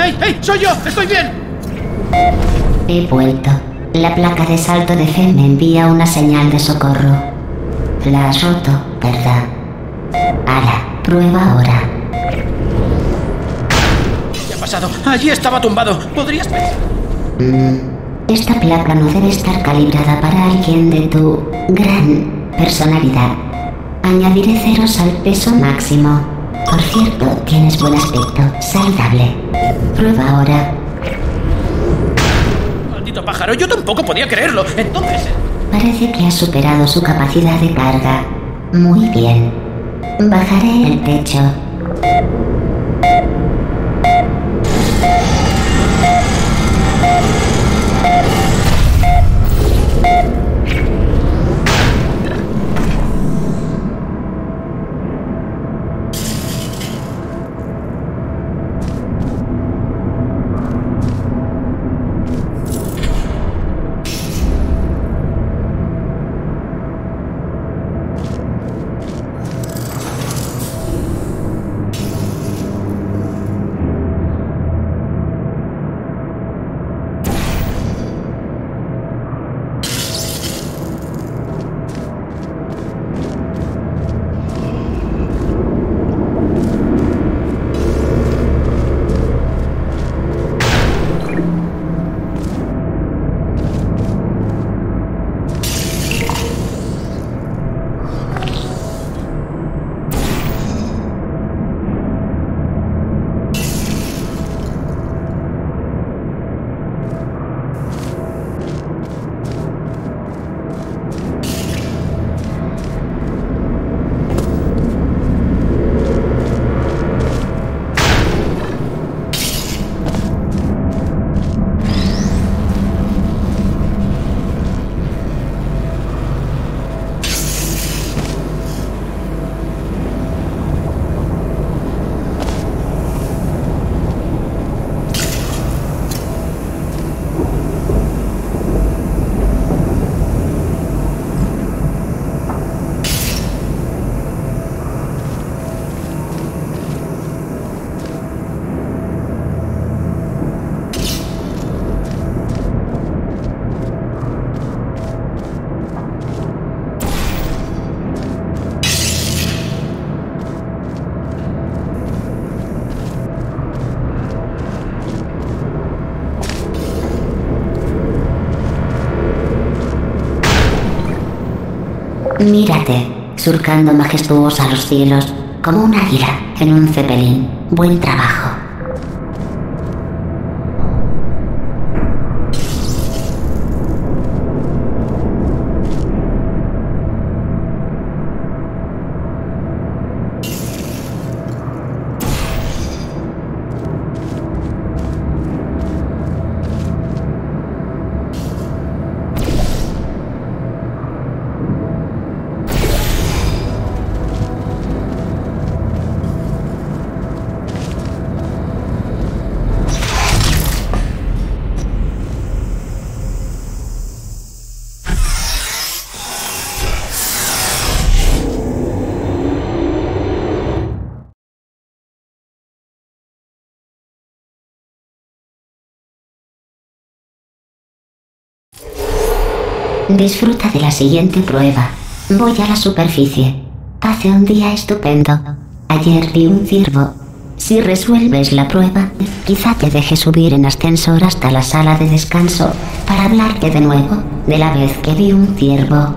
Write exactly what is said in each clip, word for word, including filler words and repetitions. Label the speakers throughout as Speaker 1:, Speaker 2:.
Speaker 1: ¡Hey, hey! ¡Soy yo! ¡Estoy bien!
Speaker 2: He vuelto. La placa de salto de fe me envía una señal de socorro. La has roto, ¿verdad? Ala, prueba ahora.
Speaker 1: ¿Qué ha pasado? Allí estaba tumbado. ¿Podrías...?
Speaker 2: Mm, esta placa no debe estar calibrada para alguien de tu gran personalidad. Añadiré ceros al peso máximo. Por cierto, tienes buen aspecto. Saludable. Prueba ahora.
Speaker 1: Maldito pájaro, yo tampoco podía creerlo. Entonces...
Speaker 2: Parece que has superado su capacidad de carga. Muy bien. Bajaré el techo. Mírate, surcando majestuosa los cielos, como un águila en un cepelín. Buen trabajo. Disfruta de la siguiente prueba. Voy a la superficie. Hace un día estupendo. Ayer vi un ciervo. Si resuelves la prueba, quizá te deje subir en ascensor hasta la sala de descanso para hablarte de nuevo de la vez que vi un ciervo.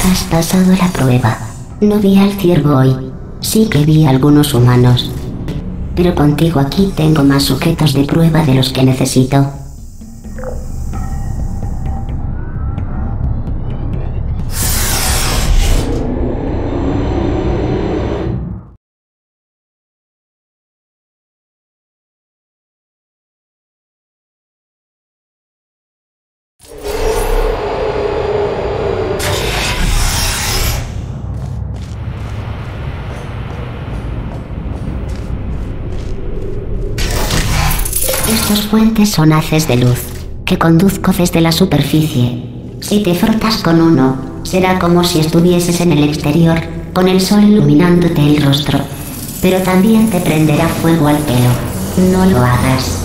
Speaker 2: Has pasado la prueba. No vi al ciervo hoy. Sí que vi a algunos humanos. Pero contigo aquí tengo más sujetos de prueba de los que necesito. Estos puentes son haces de luz, que conduzco desde la superficie. Si te frotas con uno, será como si estuvieses en el exterior, con el sol iluminándote el rostro. Pero también te prenderá fuego al pelo. No lo hagas.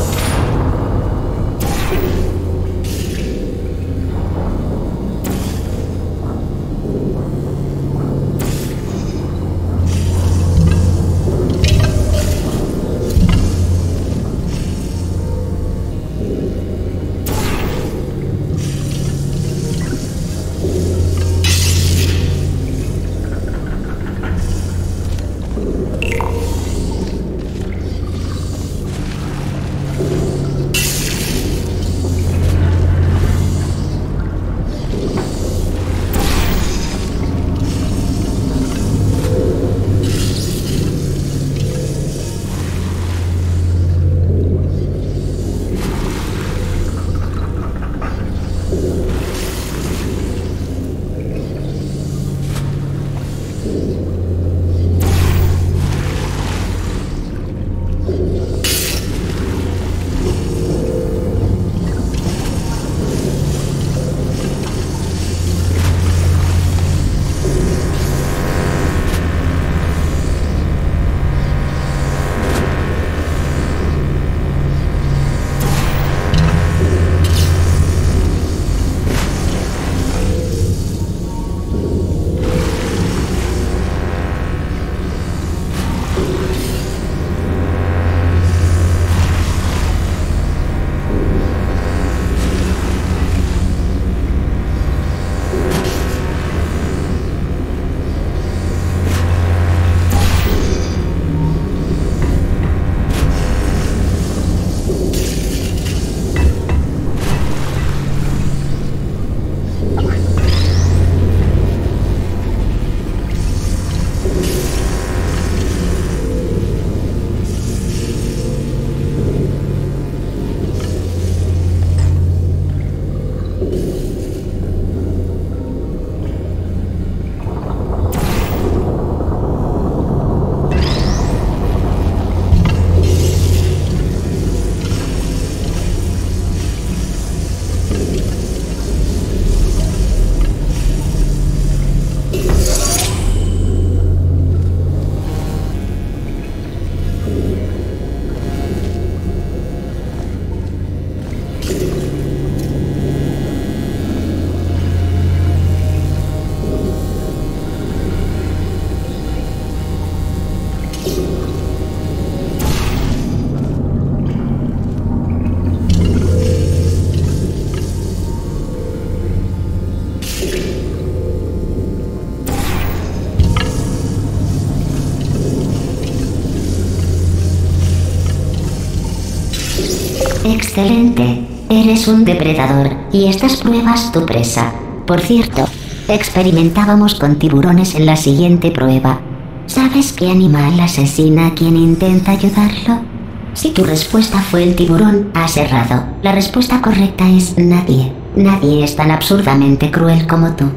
Speaker 2: Excelente. Eres un depredador y estas pruebas tu presa. Por cierto, experimentábamos con tiburones en la siguiente prueba. ¿Sabes qué animal asesina a quien intenta ayudarlo? Si tu respuesta fue el tiburón, has errado. La respuesta correcta es nadie. Nadie es tan absurdamente cruel como tú.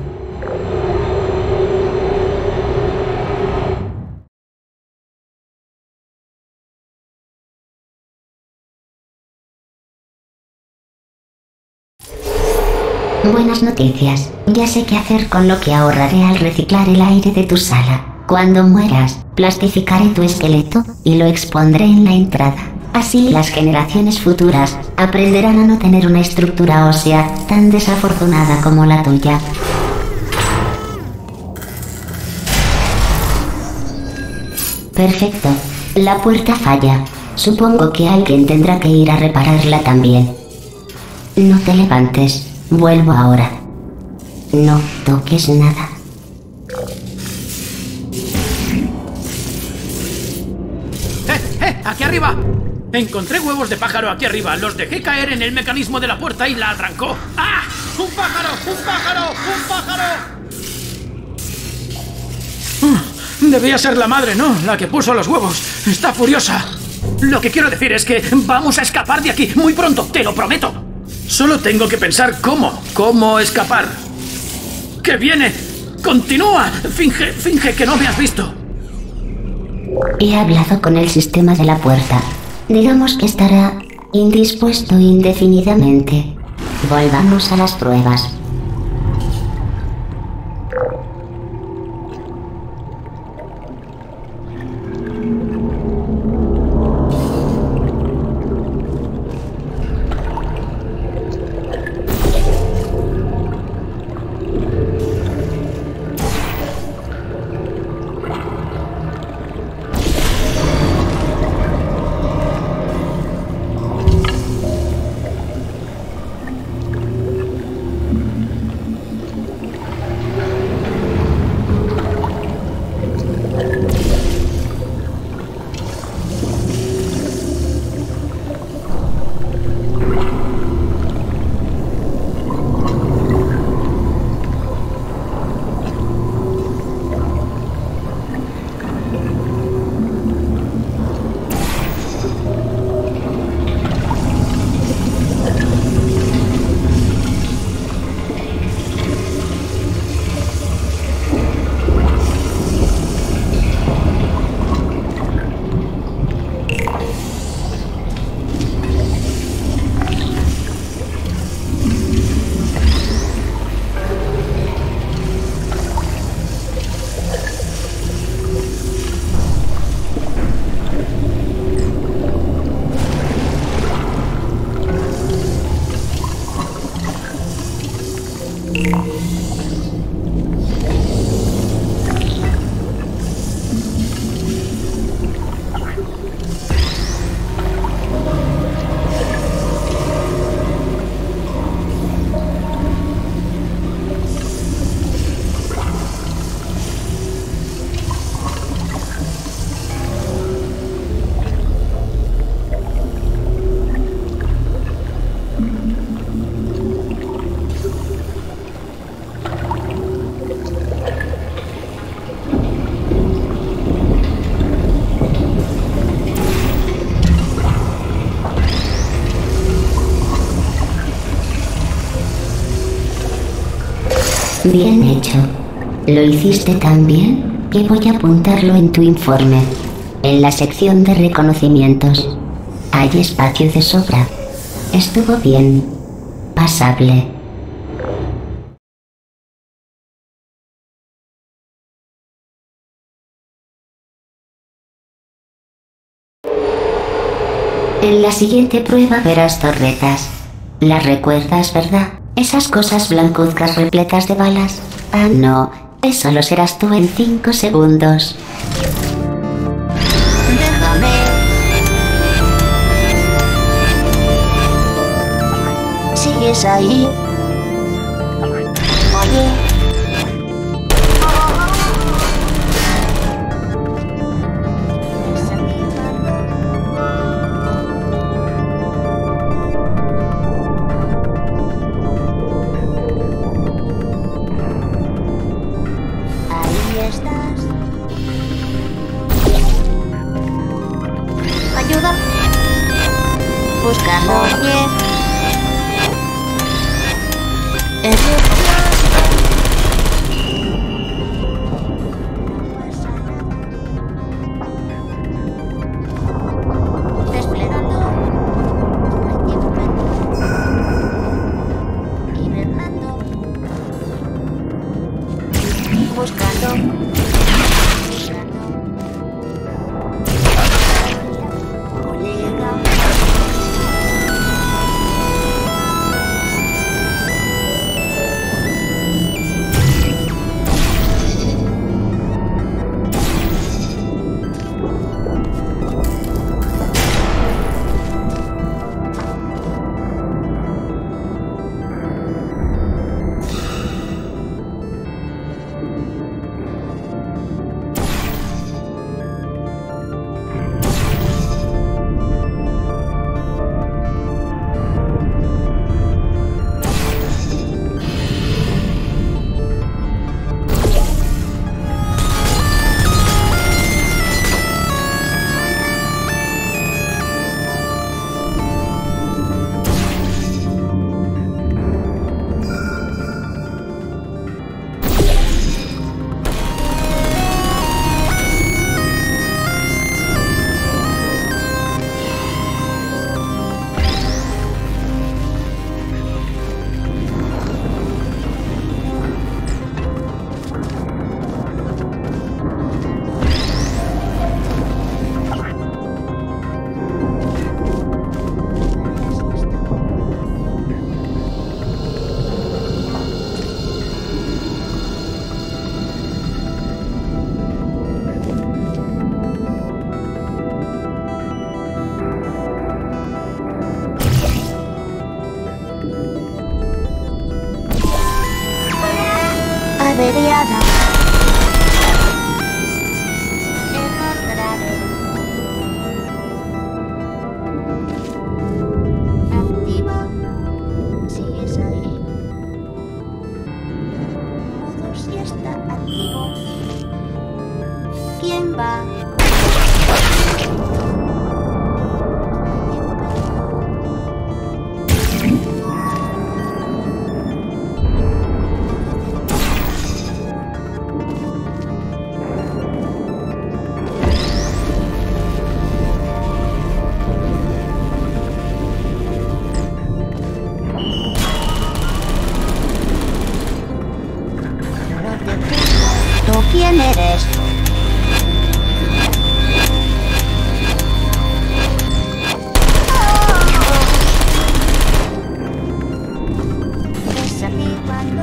Speaker 2: Buenas noticias. Ya sé qué hacer con lo que ahorraré al reciclar el aire de tu sala. Cuando mueras, plastificaré tu esqueleto y lo expondré en la entrada. Así las generaciones futuras aprenderán a no tener una estructura ósea tan desafortunada como la tuya. Perfecto. La puerta falla. Supongo que alguien tendrá que ir a repararla también. No te levantes. Vuelvo ahora. No toques nada.
Speaker 1: ¡Eh, eh! ¡Aquí arriba! Encontré huevos de pájaro aquí arriba. Los dejé caer en el mecanismo de la puerta y la arrancó. ¡Ah! ¡Un pájaro! ¡Un pájaro! ¡Un pájaro! Uh, debía ser la madre, ¿no? La que puso los huevos. Está furiosa. Lo que quiero decir es que vamos a escapar de aquí muy pronto, te lo prometo. Solo tengo que pensar cómo, cómo escapar. ¡Que viene! ¡Continúa! Finge, finge que no me has visto.
Speaker 2: He hablado con el sistema de la puerta. Digamos que estará indispuesto indefinidamente. Volvamos a las pruebas. Bien hecho. Lo hiciste tan bien que voy a apuntarlo en tu informe, en la sección de reconocimientos. Hay espacio de sobra. Estuvo bien. Pasable. En la siguiente prueba verás torretas. ¿Las recuerdas, verdad? Esas cosas blancuzcas repletas de balas. Ah, no. Eso lo serás tú en cinco segundos.
Speaker 3: Déjame. ¿Sigues ahí? Oye. Ayuda. Buscando bien. Desplegando. Hibernando. Buscando. averiada. Error grave. Activo. Sigues ahí. Modo siesta activo. ¿Quién va? ¿Tú quién eres? Desactivando.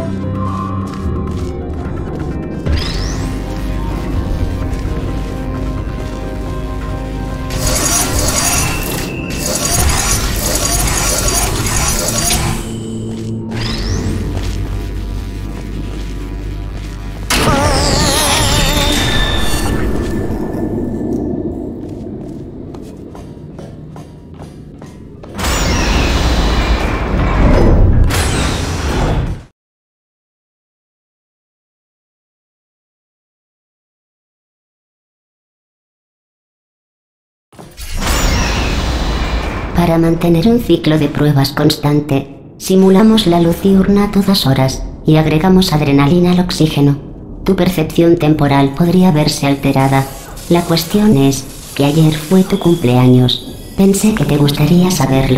Speaker 2: Para mantener un ciclo de pruebas constante, simulamos la luz diurna a todas horas y agregamos adrenalina al oxígeno. Tu percepción temporal podría verse alterada. La cuestión es que ayer fue tu cumpleaños. Pensé que te gustaría saberlo.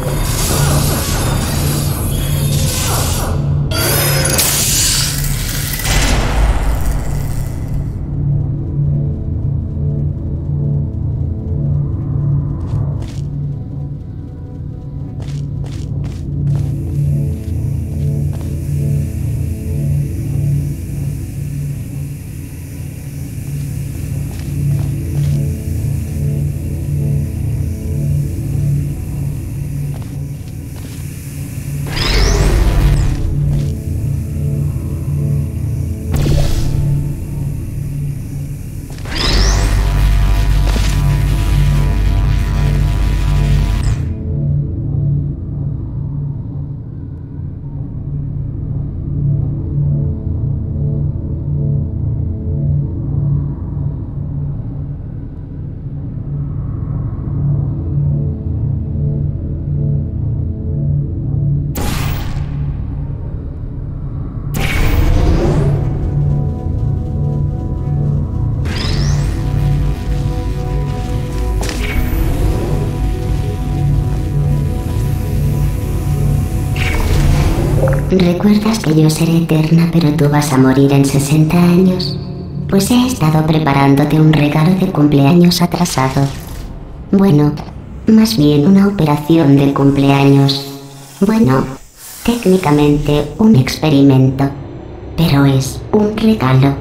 Speaker 2: ¿Recuerdas que yo seré eterna, pero tú vas a morir en sesenta años? Pues he estado preparándote un regalo de cumpleaños atrasado. Bueno, más bien una operación de cumpleaños. Bueno, técnicamente un experimento, pero es un regalo.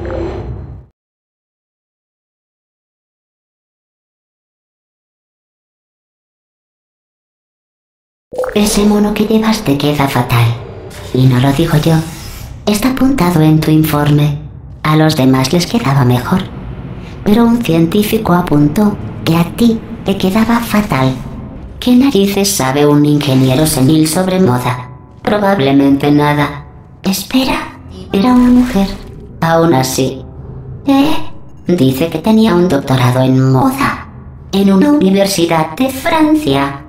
Speaker 2: Ese mono que llevas te queda fatal. Y no lo digo yo. Está apuntado en tu informe. A los demás les quedaba mejor. Pero un científico apuntó que a ti te quedaba fatal. ¿Qué narices sabe un ingeniero senil sobre moda? Probablemente nada. Espera, era una mujer. Aún así. ¿Eh? Dice que tenía un doctorado en moda. En una universidad de Francia.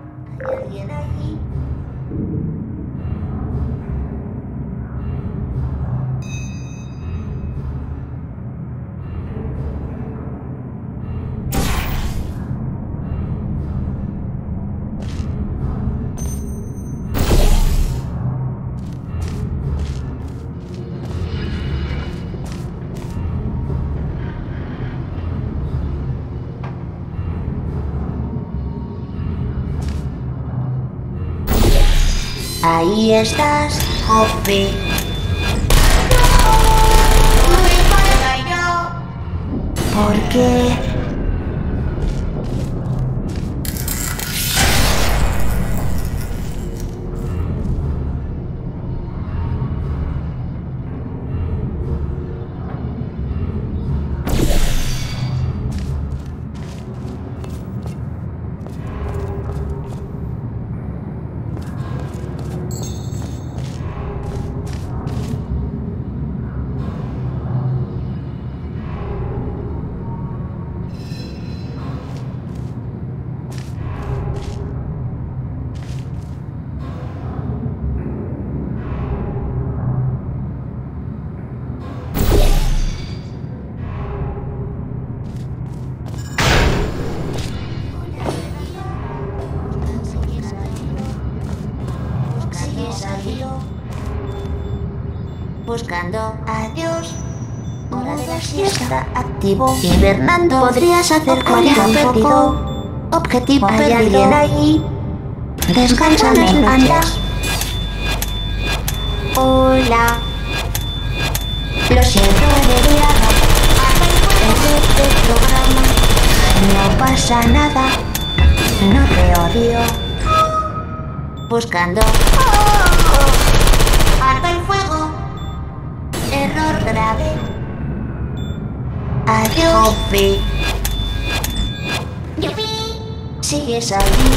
Speaker 3: Ahí estás, Hoppy.
Speaker 2: ¿Por qué?
Speaker 3: perdido. Buscando. Adiós. Hora de la siesta. Activo. Hibernando. Podrías hacer código perdido. Objetivo perdido. ¿Hay alguien ahí? Descansa las noches. Hola. Lo siento, debería en este programa. No pasa nada. No te odio. Buscando. Oh, arma el fuego. Error grave. Adiós. Hopi. Yupi. Sigues ahí.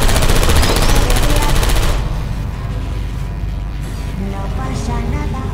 Speaker 3: No pasa nada.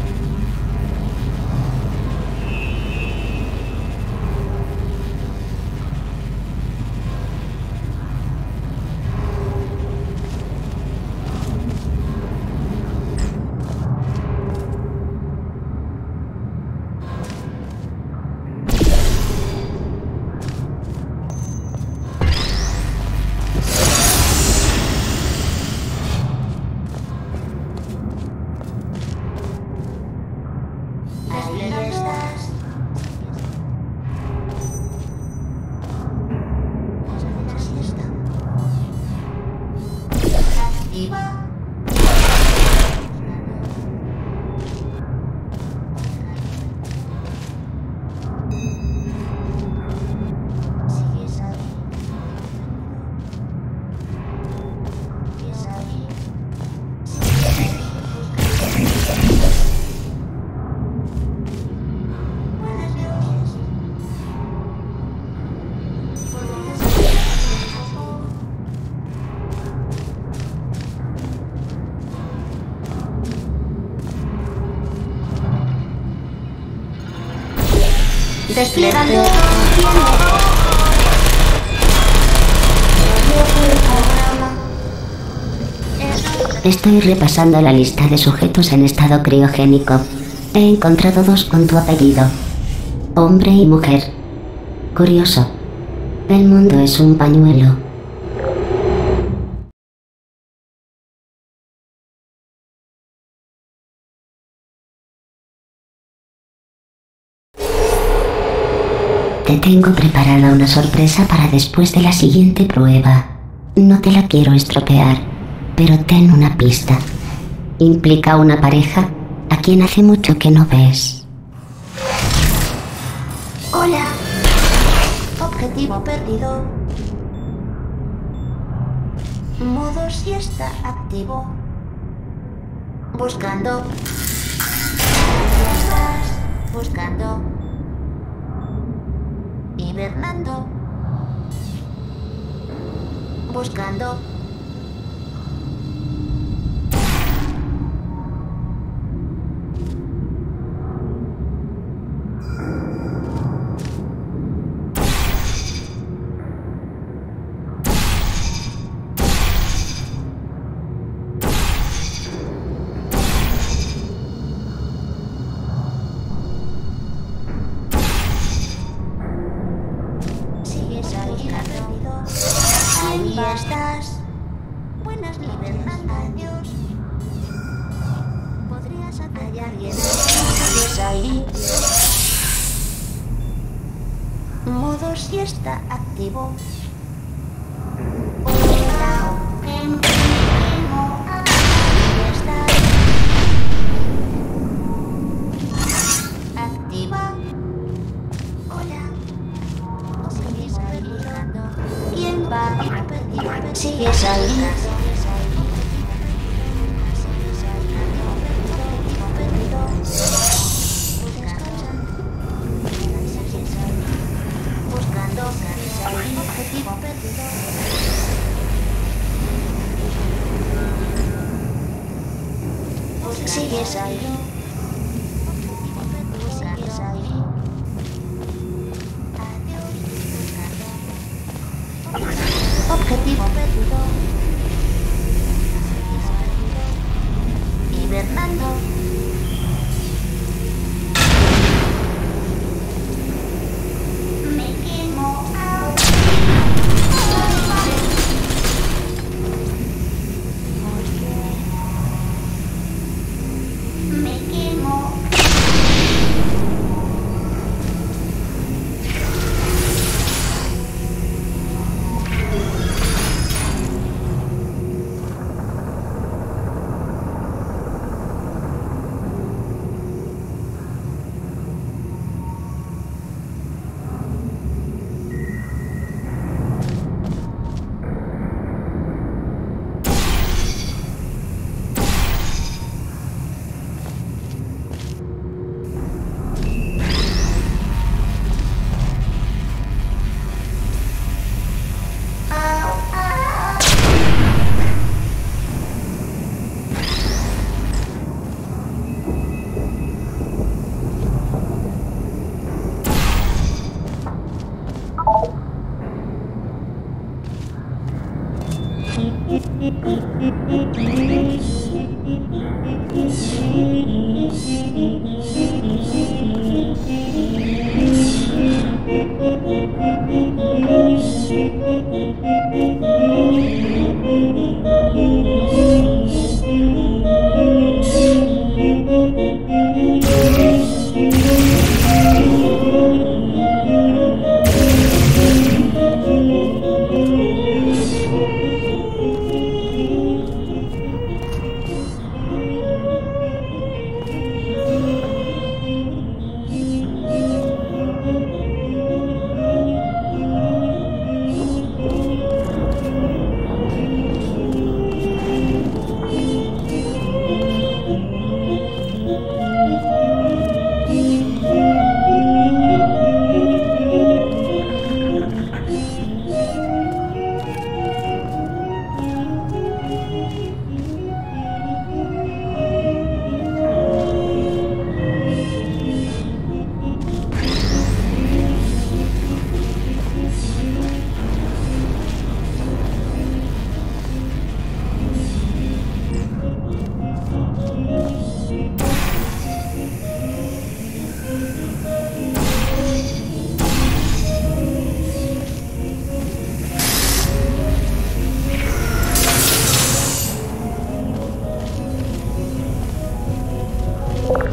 Speaker 3: Ahí estás. Activa. Sigues ahí. Sigues ahí. Buenas noches. Desplegando.
Speaker 2: Estoy repasando la lista de sujetos en estado criogénico. He encontrado dos con tu apellido. Hombre y mujer. Curioso. El mundo es un pañuelo. Te tengo preparada una sorpresa para después de la siguiente prueba. No te la quiero estropear, pero ten una pista. Implica una pareja a quien hace mucho que no ves.
Speaker 3: Hola. Objetivo perdido. Modo siesta activo. Buscando. Ahí estás. Buscando. Hibernando. Buscando. Sigues ahí, perdido. Ahí estás. Buenas libertad, adiós. Podrías hacer alguien. Sigues ahí. Modo siesta activo. Hola. Ahí estás. Activa. Hola. Sigues ahí buscando. ¿Quién va? Sigues ahí. Buscando. Objetivo perdido. Sigues ahí. Sigues ahí. Objetivo perdido. Hibernando. Me quemo.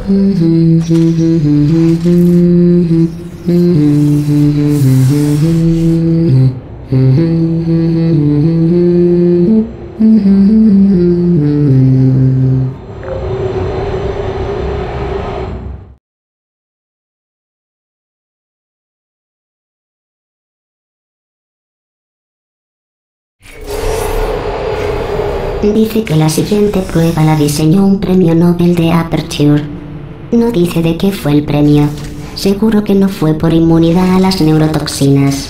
Speaker 2: Dice que la siguiente prueba la diseñó un premio Nobel de Aperture. No dice de qué fue el premio. Seguro que no fue por inmunidad a las neurotoxinas.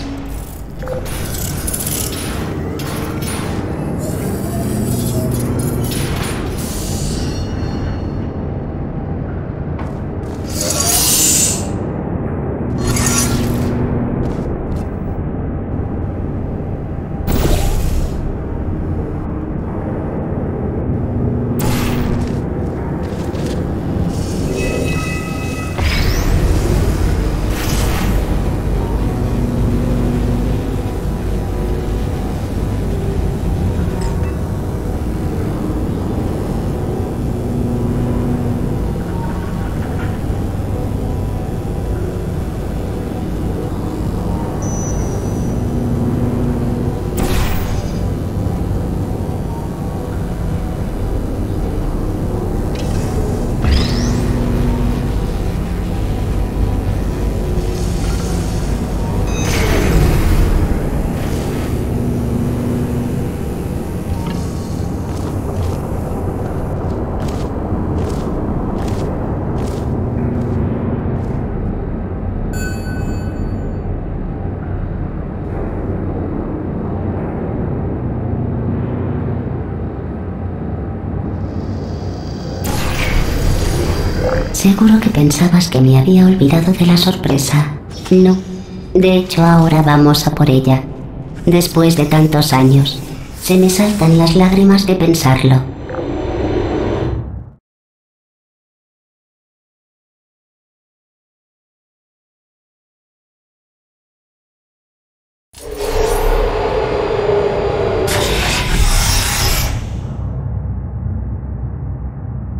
Speaker 2: Seguro que pensabas que me había olvidado de la sorpresa. No. De hecho, ahora vamos a por ella. Después de tantos años, se me saltan las lágrimas de pensarlo.